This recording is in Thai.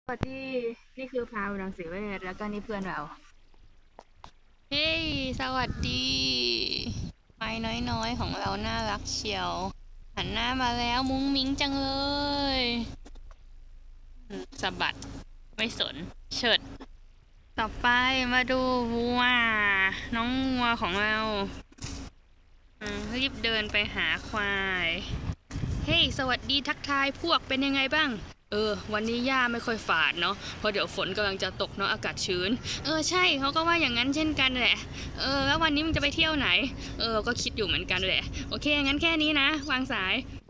สวัสดีนี่คือพราวรังสีเวชแล้วก็นี่เพื่อนเราเฮ้ยสวัสดีไม้น้อยๆของเราน่ารักเชียวหันหน้ามาแล้วมุ้งมิ้งจังเลยสะบัดไม่สนเฉิดต่อไปมาดูวัวน้องวัวของเรารีบเดินไปหาควายเฮ้ยสวัสดีทักทายพวกเป็นยังไงบ้างวันนี้หญ้าไม่ค่อยฝาดเนาะเพราะเดี๋ยวฝนกำลังจะตกเนาะอากาศชื้นใช่เขาก็ว่าอย่างนั้นเช่นกันแหละแล้ววันนี้มึงจะไปเที่ยวไหนก็คิดอยู่เหมือนกันแหละโอเคงั้นแค่นี้นะวางสาย